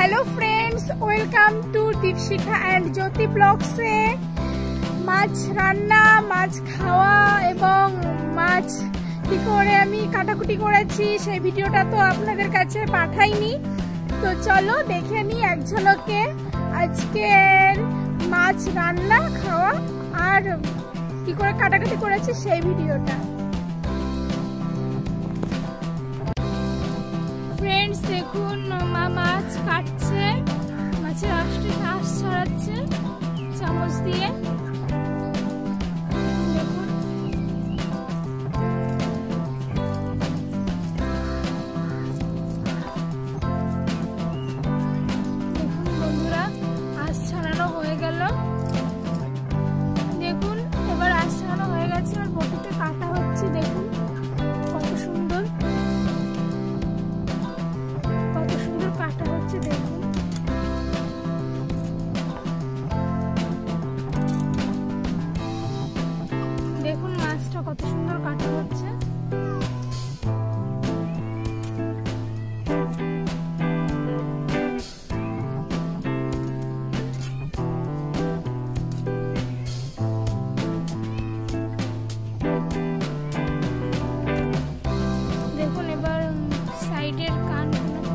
Hello friends, welcome to Deepshikha and Jyoti blogs से माछ रान्ना माछ खावा एवं माछ কি করে আমি কাটাকুটি করেছি সেই ভিডিওটা তো আপনাদের কাছে পাঠাইনি। তো চলো দেখে নি এক ঝলকে আজকের মাছ রান্না খাওয়া আর কি করে কাটাকুটি করেছি সেই ভিডিওটা। फ्रेंड्स देखুন মা মাছ কাটছে, মাছের আঁশ ছাড়াচ্ছে চামচ দিয়ে। দেখুন বন্ধুরা আঁশ ছাড়ানো হয়ে গেল। দেখুন এবার আঁশ ছাড়ানো হয়ে গেছে আর বটিতে কাটা হচ্ছে। দেখুন কত সুন্দর কাটা হচ্ছে। দেখুন দেখুন মাছটা কত সুন্দর কাটা হচ্ছে। দেখুন এবার সাইডের কান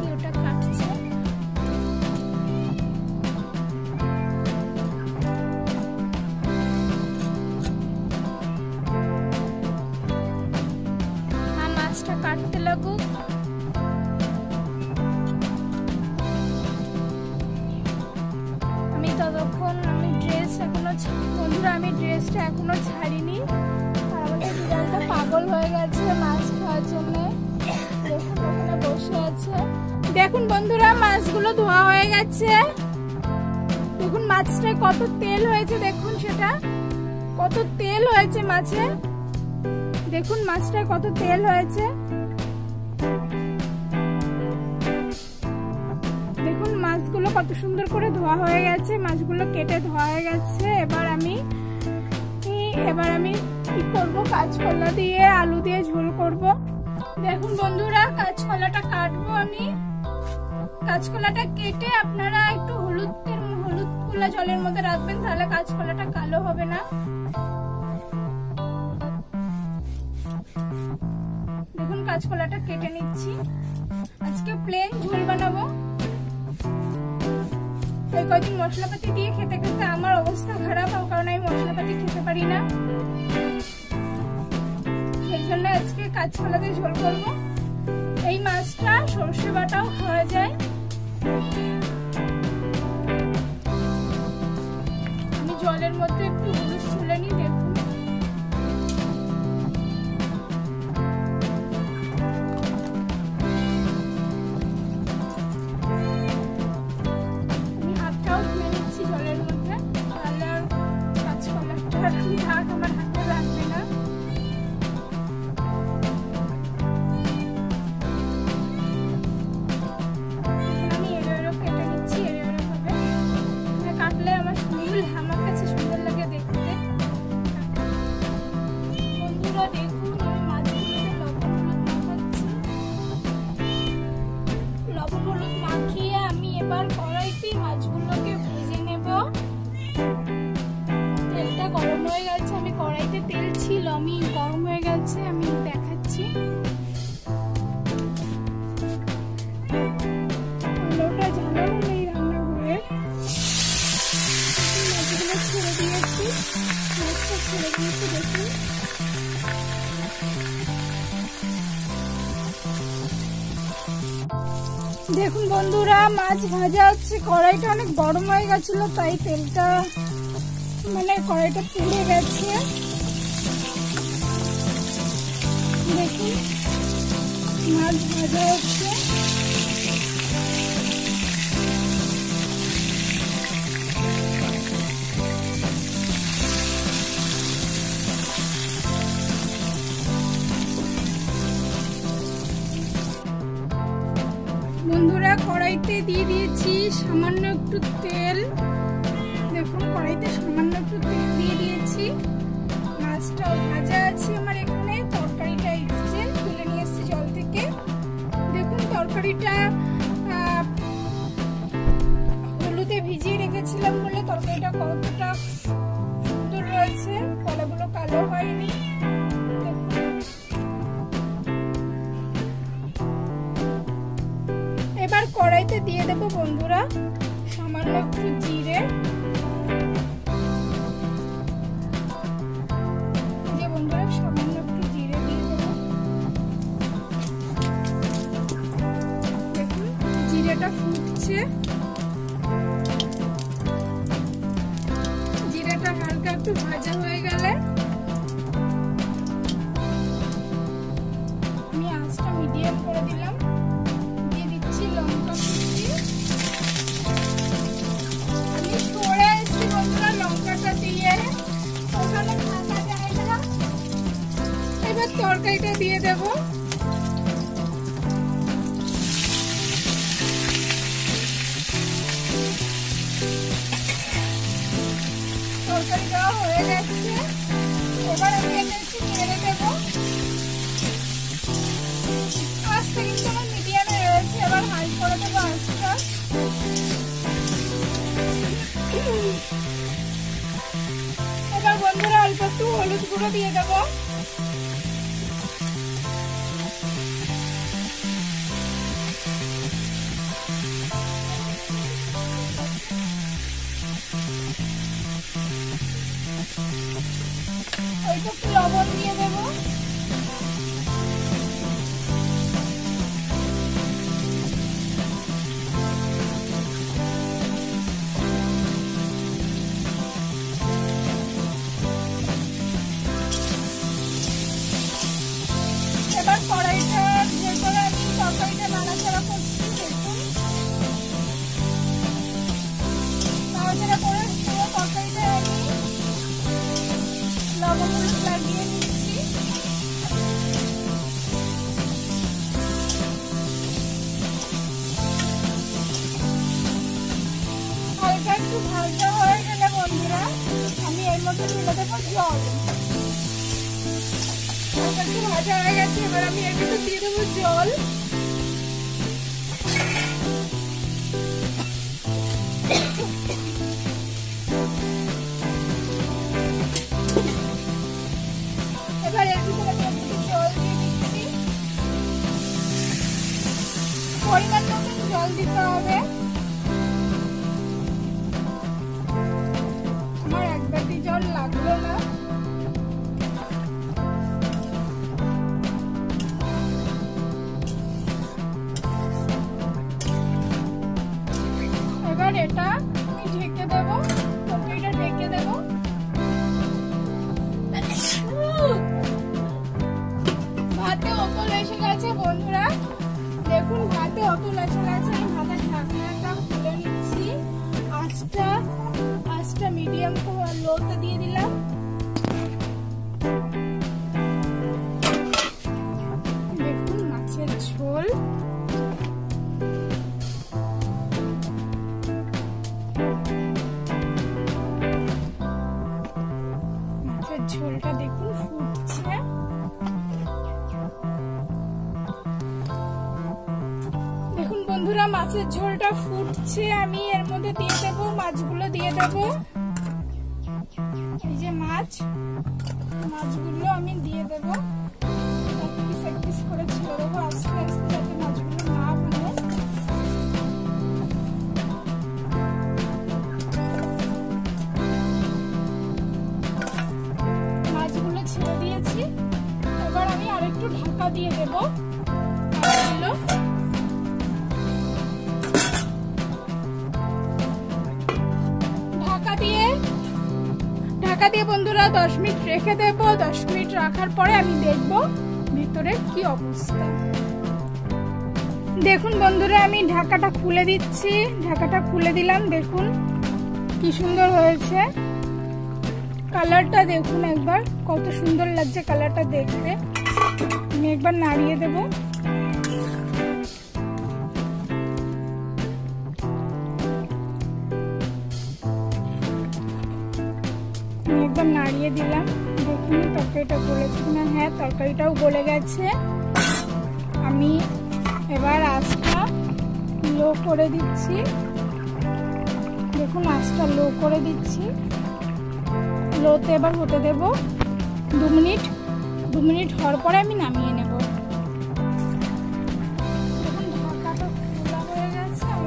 কাটতে লাগুক। আমি ততক্ষণ ড্রেস এখনো বন্ধুরা আমি ড্রেসটা এখনো ছাড়িনি। আমাদের বিড়ালটা পাগল হয়ে গেছে মাছ খাওয়ার জন্য। দেখুন ওখানে বসে আছে। দেখুন বন্ধুরা মাছগুলো ধোয়া হয়ে গেছে। দেখুন মাছটায় কত তেল হয়েছে। দেখুন সেটা কত তেল হয়েছে মাছে। দেখুন মাছটায় কত তেল হয়েছে। দেখুন মাছগুলো কত সুন্দর করে ধোয়া হয়ে গেছে, মাছগুলো কেটে ধোয়া হয়ে গেছে। এবার আমি কি করব, কাঁচকলা দিয়ে আলু দিয়ে ঝোল করব। দেখুন বন্ধুরা কাঁচকলাটা কাটবো আমি। কাঁচকলাটা কেটে আপনারা একটু হলুদ গুলা জলের মধ্যে রাখবেন, তাহলে কাঁচকলাটা কালো হবে না। দেখুন কাঁচকলাটা কেটে নিচ্ছি। আজকে প্লেন ঝোল বানাবো। এই কদিন মশলাপাতি দিয়ে খেতে খেতে আমার অবস্থা খারাপ, কারণ আমি মশলাপাতি খেতে পারি না। সেই জন্য আজকে কাঁচকলা দিয়ে ঝোল করবো। এই মাছটা সর্ষে বাটাও খাওয়া যায়। আমি জলের মধ্যে একটু হলুদ তুলে নিই। দেখুন আমার হাতে লাগবে না। আমি এড়ো কেটে নিচ্ছি, এড়ো ভাবে কাটলে আমার কাছে সুন্দর লাগে দেখতে। বন্ধুরা দেখুন আমি মাছগুলোতে লবণ হলুদ মাখাচ্ছি। লবণ হলুদ মাখিয়ে আমি এবার কড়াইতে মাছগুলোকে ভেজে নেব। তেলটা গরম হয়ে গেছে। আমি কড়াইতে তেল ছিল, আমি গরম হয়ে গেছে, আমি দেখাচ্ছি। আলোটা জ্বালানো নেই রান্নাঘরে। মাছগুলো ছেড়ে দিয়েছি, মাছটা ছেড়ে দিয়েছি। দেখুন দেখুন বন্ধুরা মাছ ভাজা হচ্ছে। কড়াইটা অনেক গরম হয়ে গেছিল, তাই তেলটা কড়াইটা পুড়ে গেছে। দেখুন মাছ ভাজা হচ্ছে। বন্ধুরা কড়াইতে দিয়ে দিয়েছি সামান্য একটু তেল। দেখুন কড়াইতে সামান্য একটু তেল দিয়ে দিয়েছি। মাছটাও ভাজা আছে আমার এখানে। তরকারিটা তুলে নিয়ে এসেছি জল থেকে। দেখুন তরকারিটা কড়াইতে দিয়ে দেবো বন্ধুরা সামান্য একটু জিরে। বন্ধুরা সামান্য একটু জিরে দিয়ে দেবো। দেখুন জিরেটা ফুটছে, জিরেটা হালকা একটু ভাজা হয়ে গেলে আমি আঁচটা মিডিয়াম করে দিলাম। দিয়ে দিচ্ছি লঙ্কা কুচি। আমি সরে এসেছি বন্ধুরা লঙ্কাটা দিয়ে, ওখানে ভাজা জায়গা। এবার তরকারিটা দিয়ে দেব। তরকারিটা হয়ে গেছে, এবার আমি এটা একটু নেড়ে দেব। আঁচটা কিন্তু আমার মিডিয়ামে রয়েছে, এবার হাই করে দেবো আঁচটা। এবার বন্ধুরা অল্প একটু হলুদ গুঁড়ো দিয়ে দেবো। অল্প একটু লবণ দিয়ে দেবো। এবার কড়াইটা ভেতরে আমি তরকারিটা নাড়াচাড়া করছি। দেখুন নাড়াচাড়া করে পুরো তরকারিটা আমি লবণ হলুদ লাগিয়ে নিচ্ছি। হালকা একটু ভাজা হয়ে গেলে বন্ধুরা আমি এর মধ্যে ঢেলে দেবো জল। হালকা একটু ভাজা হয়ে গেছে, এবার আমি এর ভিতরে দিয়ে দেবো জল। এবার এর ভিতরে আমি একটু জল দিয়ে দিচ্ছি। পরিমাণ মতন জল দিতে হবে। আমার এক বাটি জল লাগলো না। এবার এটা আমি ঢেকে দেবো, তরকারিটা ঢেকে দেবো। ভাতে অতল এসে গেছে বন্ধুরা, দেখুন ভাতে অতল এসে গেছে। আমি ভাতের ঢাকনাটা খুলে নিচ্ছি। আঁচটা মিডিয়াম লোতে দিয়ে দিলাম। দেখুন মাছের ঝোল। মাছের ঝোলটা দেখুন ফুটছে। দেখুন বন্ধুরা মাছের ঝোলটা ফুটছে, আমি এর মধ্যে দিয়ে দেবো মাছগুলো দিয়ে দেবো। এই যে মাছগুলো আমি দিয়ে দেবো। এক পিস করে ছেড়ে দেবো আস্তে আস্তে, যাতে মাছগুলো না ভাঙে। মাছগুলো ছেড়ে দিয়েছি, এবার আমি আরেকটু ঢাকা দিয়ে দেবো। ঢাকা দিয়ে বন্ধুরা 10 মিনিট রেখে দেবো। 10 মিনিট রাখার পরে আমি দেখবো ভিতরে কি অবস্থা। দেখুন বন্ধুরা আমি ঢাকাটা খুলে দিচ্ছি। ঢাকাটা খুলে দিলাম, দেখুন কি সুন্দর হয়েছে। কালারটা দেখুন একবার, কত সুন্দর লাগছে কালারটা দেখতে। আমি একবার নাড়িয়ে দেবো। একবার নাড়িয়ে দিলাম, দেখুন তরকারিটা গলেছে কিনা। হ্যাঁ তরকারিটাও গলে গেছে। আমি এবার আঁচটা লো করে দিচ্ছি। দেখুন আঁচটা লো করে দিচ্ছি। লোতে এবার হতে দেব 2 মিনিট। 2 মিনিট হওয়ার পরে আমি নামিয়ে নেব। দেখুন ঢাকাটা খোলা হয়ে গেছে,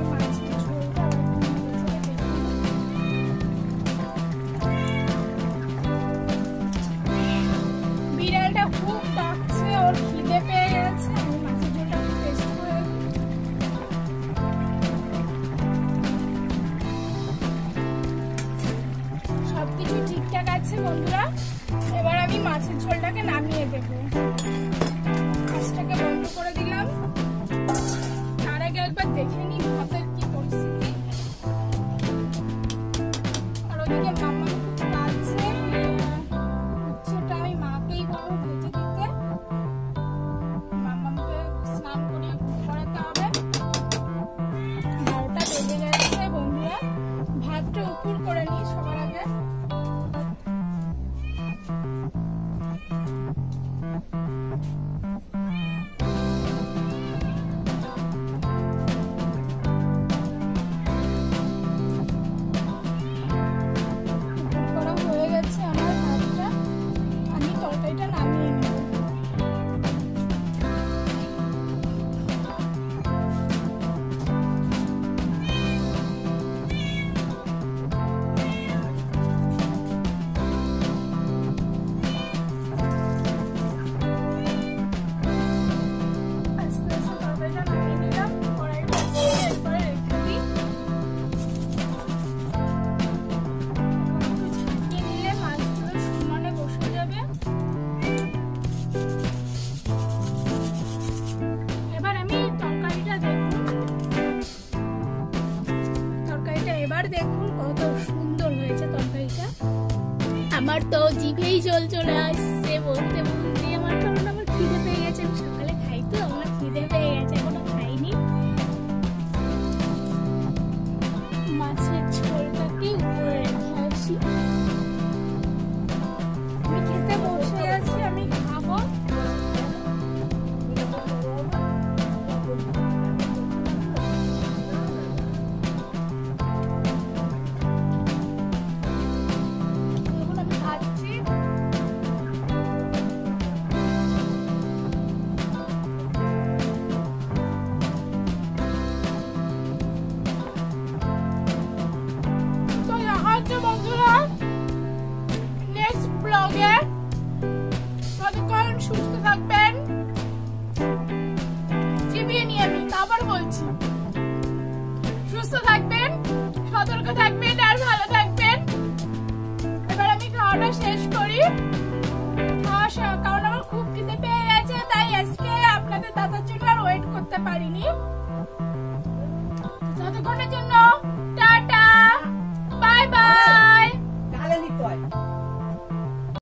ঝোলটাকে নামিয়ে দেবো। গ্যাসটাকে বন্ধ করে দিলাম। তার আগে একবার দেখে নিই ভাতের কি পরিস্থিতি। আর ওদিকে মাম্মা খুব কাঁদছে, উচ্ছেটা আমি মাকেই বলবো ভেজে দিতে। মাম্মাকে স্নান করিয়ে করাতে হবে। 12টা বেজে গেছে বন্ধুরা। ভাতটা উপর করে নিই সবার আগে। দেখুন কত সুন্দর হয়েছে তরকারিটা। আমার তো জিভেই জল চলে আসছে বলতে বলতে। আমার কারণ আমার খিদে পেয়ে গেছে। আমি সকালে খাই তো, আমার খিদে পেয়ে গেছে, এখনো খাইনি। মাছের ঝোলটাকে উপরে রেখে আসি। আমি খেতে বসে আছি, আমি খাবো। বন্ধুরা, নেক্সট ব্লগে ততক্ষণ সুস্থ থাকবেন। চিবিয়ে নিয়ে আমি আবার বলছি, সুস্থ থাকবেন, সতর্ক থাকবেন আর ভালো থাকবেন। এবার আমি খাওয়াটা শেষ করি, কারণ আমার খুব খিদে পেয়ে গেছে। তাই আজকে আপনাদের দাদার জন্য আর ওয়েট করতে পারিনি।